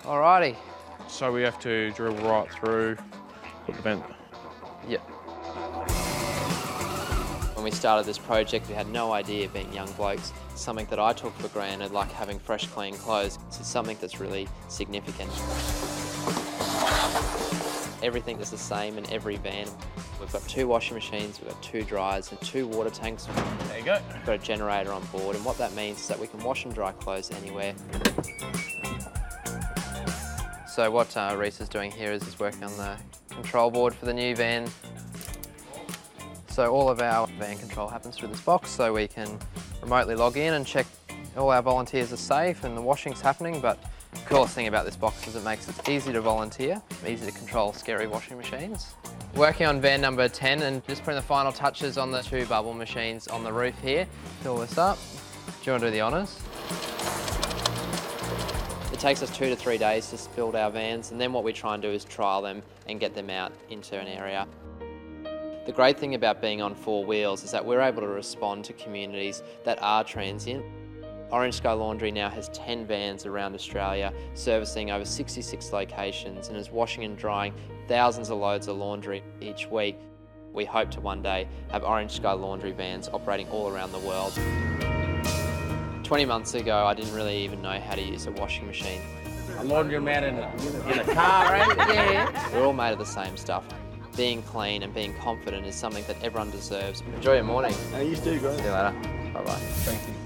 Alrighty. So we have to drill right through, put the vent. Yep. When we started this project, we had no idea, being young blokes, something that I took for granted, like having fresh, clean clothes. It's something that's really significant. Everything is the same in every van. We've got 2 washing machines, we've got 2 dryers and 2 water tanks. There you go. We've got a generator on board, and what that means is that we can wash and dry clothes anywhere. So what Reese is doing here is he's working on the control board for the new van. So all of our van control happens through this box, so we can remotely log in and check all our volunteers are safe and the washing's happening. But the coolest thing about this box is it makes it easy to volunteer, easy to control scary washing machines. Working on van number 10 and just putting the final touches on the 2 bubble machines on the roof here. Fill this up. Do you want to do the honours? It takes us 2 to 3 days to build our vans, and then what we try and do is trial them and get them out into an area. The great thing about being on 4 wheels is that we're able to respond to communities that are transient. Orange Sky Laundry now has 10 vans around Australia, servicing over 66 locations, and is washing and drying thousands of loads of laundry each week. We hope to one day have Orange Sky Laundry vans operating all around the world. 20 months ago, I didn't really even know how to use a washing machine. A laundromat in a car, right? Yeah. We're all made of the same stuff. Being clean and being confident is something that everyone deserves. Enjoy your morning. You too, guys. See you later. Bye-bye. Thank you.